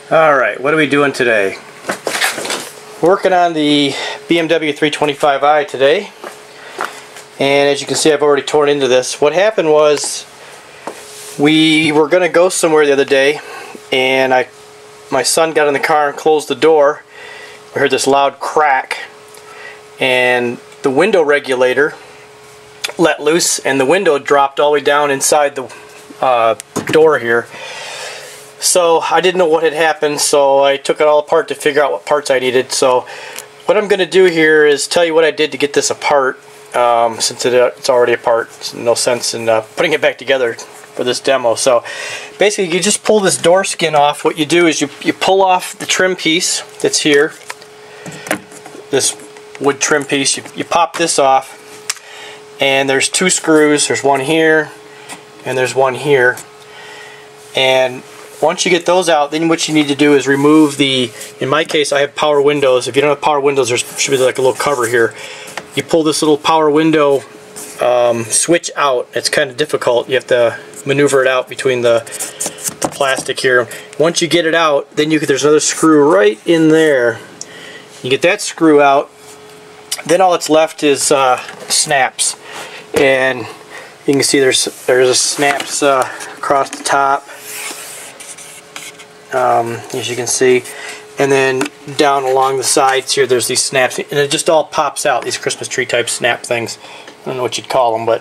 Alright, what are we doing today? Working on the BMW 325i today, and as you can see I've already torn into this. What happened was we were going to go somewhere the other day, and my son got in the car and closed the door. We heard this loud crack, and the window regulator let loose, and the window dropped all the way down inside the door here. So I didn't know what had happened, so I took it all apart to figure out what parts I needed. So what I'm going to do here is tell you what I did to get this apart, since it's already apart. There's no sense in putting it back together for this demo. So basically you just pull this door skin off. What you do is you pull off the trim piece that's here, this wood trim piece. You pop this off, and there's two screws. There's one here and there's one here, and once you get those out, then what you need to do is remove the, in my case I have power windows. If you don't have power windows, there should be like a little cover here. You pull this little power window switch out. It's kind of difficult. You have to maneuver it out between the plastic here. Once you get it out, then there's another screw right in there. You get that screw out, then all that's left is snaps. And you can see there's a snaps across the top. As you can see, and then down along the sides here there's these snaps, and it just all pops out, these Christmas tree type snap things. I don't know what you'd call them, but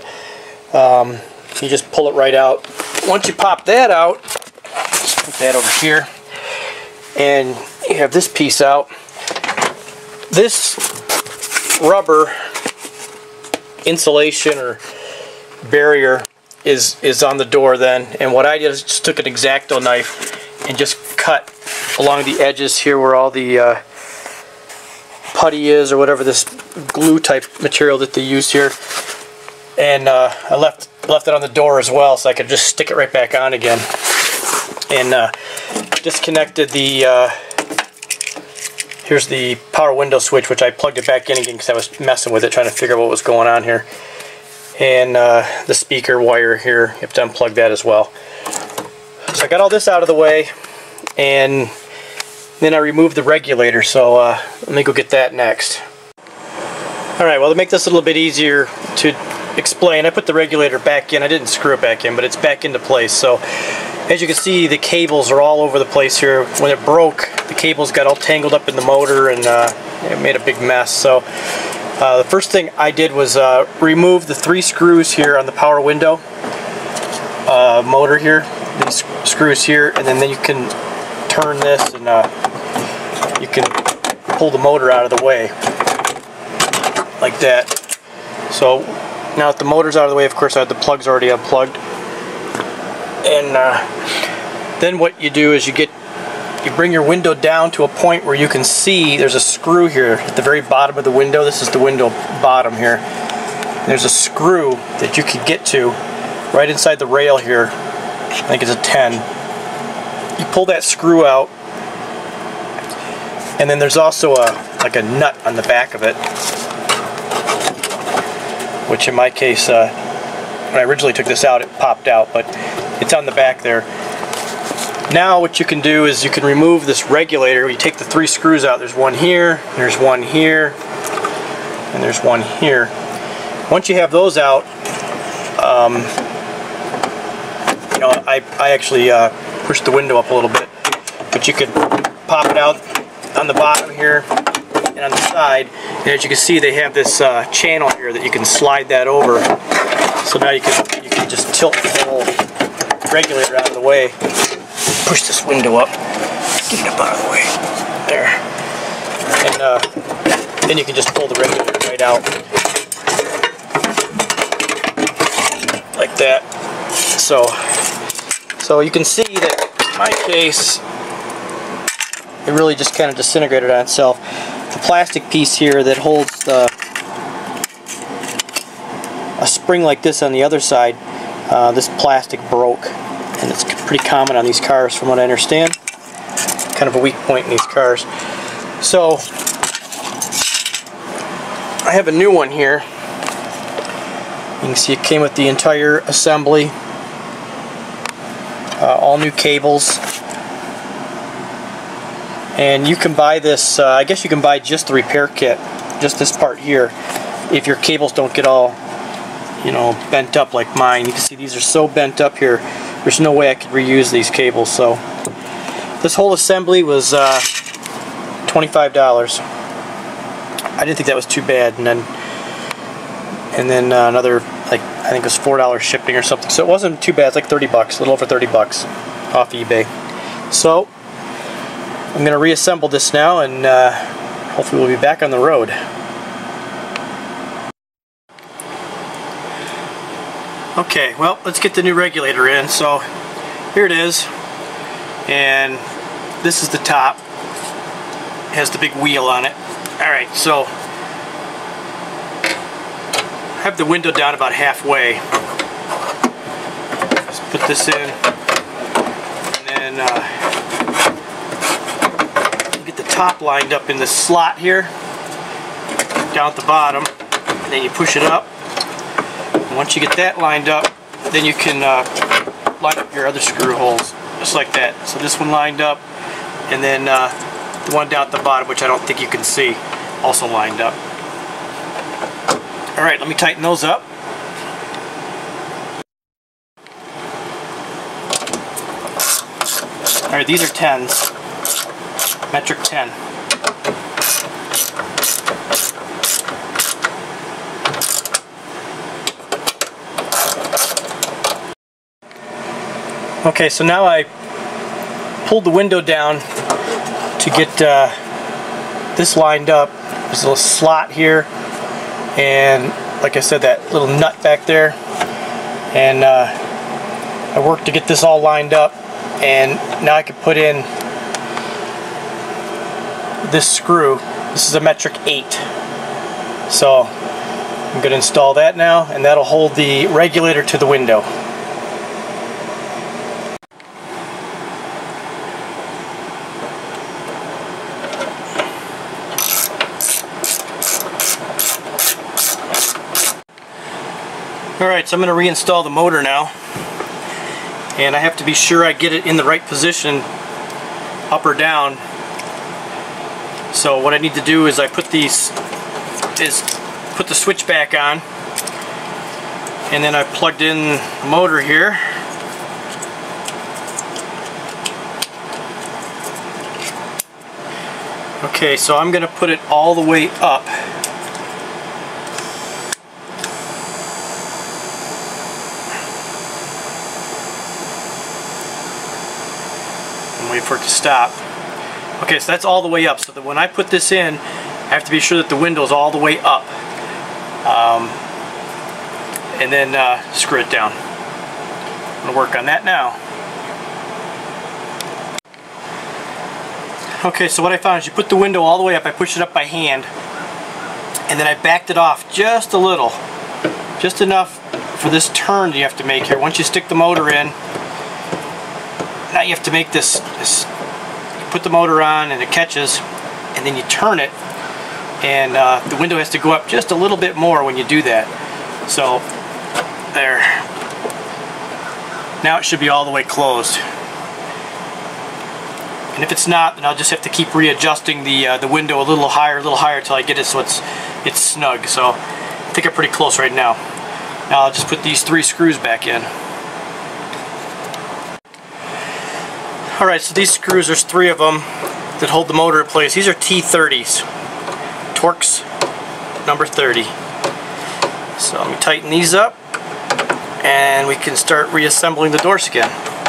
you just pull it right out. Once you pop that out, just put that over here, and you have this piece out. This rubber insulation or barrier is on the door then, and what I did is just took an X-Acto knife and just cut along the edges here where all the putty is, or whatever this glue type material that they use here, and I left it on the door as well, so I could just stick it right back on again. And disconnected the here's the power window switch, which I plugged it back in again because I was messing with it, trying to figure out what was going on here. And the speaker wire here, you have to unplug that as well. So I got all this out of the way, and then I removed the regulator, so let me go get that next. Alright, well, to make this a little bit easier to explain, I put the regulator back in. I didn't screw it back in, but it's back into place. So as you can see, the cables are all over the place here. When it broke, the cables got all tangled up in the motor, and it made a big mess. So the first thing I did was remove the 3 screws here on the power window motor here. These screws here, and then you can turn this, and you can pull the motor out of the way like that. So now that the motor's out of the way, of course I have the plugs already unplugged, and then what you do is you bring your window down to a point where you can see there's a screw here at the very bottom of the window. This is the window bottom here. There's a screw that you can get to right inside the rail here. I think it's a 10. You pull that screw out, and then there's also like a nut on the back of it, which in my case, when I originally took this out, it popped out, but it's on the back there. Now what you can do is you can remove this regulator. You take the 3 screws out. There's one here, there's one here, and there's one here. Once you have those out, I actually pushed the window up a little bit, but you could pop it out on the bottom here and on the side, and as you can see they have this channel here that you can slide that over. So now you can just tilt the whole regulator out of the way, push this window up, get it up out of the way, there, and then you can just pull the regulator right out like that. So you can see that in my case, it really just kind of disintegrated on itself. The plastic piece here that holds a spring like this on the other side, this plastic broke, and it's pretty common on these cars from what I understand. Kind of a weak point in these cars. So I have a new one here. You can see it came with the entire assembly. All new cables. And you can buy this, I guess you can buy just the repair kit, just this part here, if your cables don't get all, you know, bent up like mine. You can see these are so bent up here, there's no way I could reuse these cables. So this whole assembly was $25. I didn't think that was too bad. And then another, like, I think it was $4 shipping or something. So it wasn't too bad. It's like 30 bucks, a little over 30 bucks off eBay. So I'm going to reassemble this now, and hopefully we'll be back on the road. Okay, well, let's get the new regulator in. So here it is, and this is the top. It has the big wheel on it. Alright, so I have the window down about halfway. Just put this in, and then get the top lined up in the slot here, down at the bottom, and then you push it up. And once you get that lined up, then you can line up your other screw holes, just like that. So this one lined up, and then the one down at the bottom, which I don't think you can see, also lined up. Alright, let me tighten those up. Alright, these are 10s. Metric 10. Okay, so now I pulled the window down to get this lined up. There's a little slot here, and like I said, that little nut back there, and I worked to get this all lined up, and now I can put in this screw. This is a metric 8, so I'm going to install that now, and that'll hold the regulator to the window. Alright, so I'm going to reinstall the motor now, and I have to be sure I get it in the right position, up or down. So what I need to do is put the switch back on, and then I plugged in the motor here. Okay, so I'm going to put it all the way up. Wait for it to stop. Okay, so that's all the way up, so that when I put this in, I have to be sure that the window is all the way up, and then screw it down. I'm going to work on that now. Okay, so what I found is you put the window all the way up. I pushed it up by hand, and then I backed it off just a little, just enough for this turn that you have to make here. Once you stick the motor in, now you have to make this, you put the motor on and it catches, and then you turn it, and the window has to go up just a little bit more when you do that. So there. Now it should be all the way closed. And if it's not, then I'll just have to keep readjusting the window a little higher until I get it so it's snug. So I think I'm pretty close right now. Now I'll just put these 3 screws back in. Alright, so these screws, there's 3 of them that hold the motor in place. These are T30s. Torx number 30. So let me tighten these up, and we can start reassembling the door skin.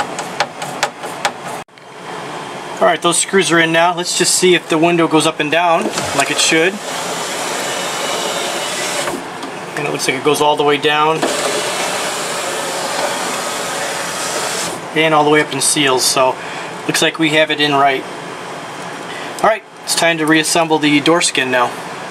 Alright, those screws are in now. Let's just see if the window goes up and down like it should. And it looks like it goes all the way down and all the way up and seals. So looks like we have it in right. Alright, it's time to reassemble the door skin now.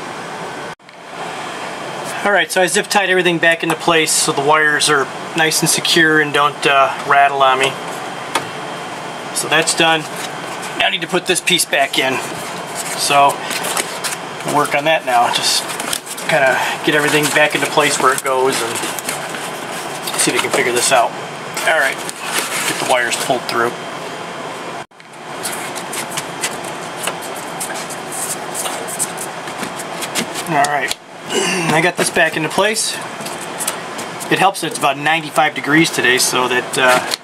Alright, so I zip tied everything back into place so the wires are nice and secure and don't rattle on me. So that's done. Now I need to put this piece back in. So I'll work on that now. Just kind of get everything back into place where it goes and see if we can figure this out. Alright, get the wires pulled through. Alright, I got this back into place. It helps that it's about 95 degrees today, so that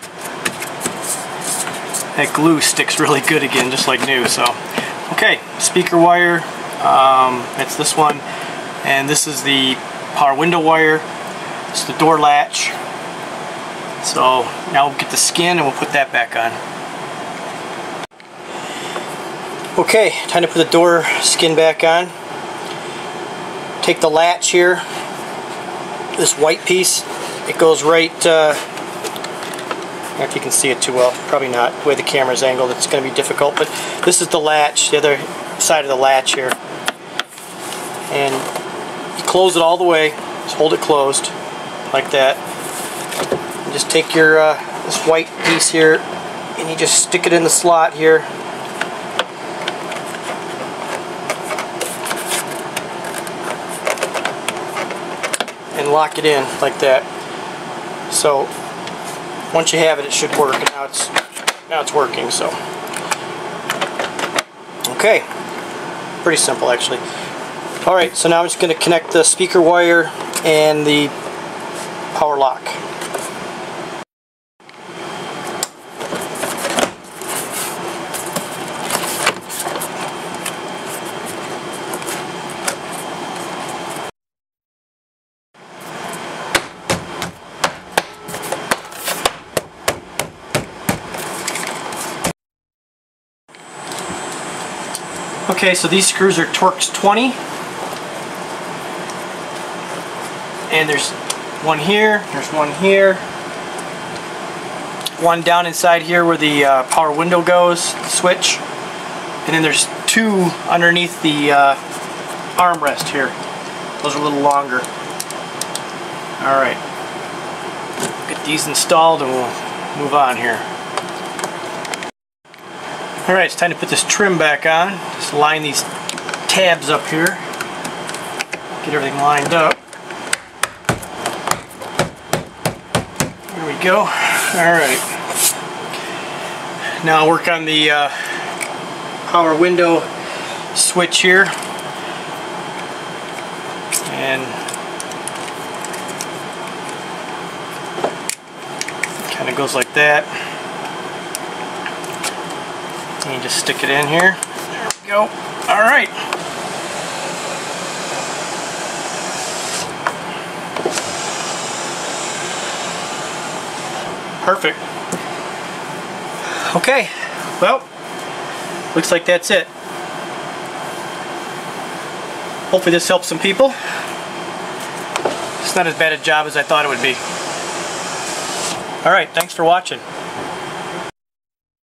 that glue sticks really good again, just like new. So, okay, speaker wire, that's this one, and this is the power window wire. It's the door latch. So now we'll get the skin and we'll put that back on. Okay, time to put the door skin back on. Take the latch here, this white piece, it goes right, I don't know if you can see it too well, probably not, the way the camera's angled it's going to be difficult, but this is the latch, the other side of the latch here. And you close it all the way, just hold it closed, like that. And just take your, this white piece here, and you just stick it in the slot here. And lock it in like that. So once you have it, it should work. And now it's working. So okay, pretty simple actually. All right, so now I'm just going to connect the speaker wire and the power lock. Okay, so these screws are Torx 20, and there's one here, there's one here, one down inside here where the power window goes, the switch, and then there's two underneath the armrest here. Those are a little longer. Alright, get these installed and we'll move on here. Alright, it's time to put this trim back on. Just line these tabs up here. Get everything lined up. There we go. Alright. Now I'll work on the power window switch here. And kind of goes like that. And you just stick it in here. There we go. Alright. Perfect. Okay. Well, looks like that's it. Hopefully this helps some people. It's not as bad a job as I thought it would be. Alright, thanks for watching.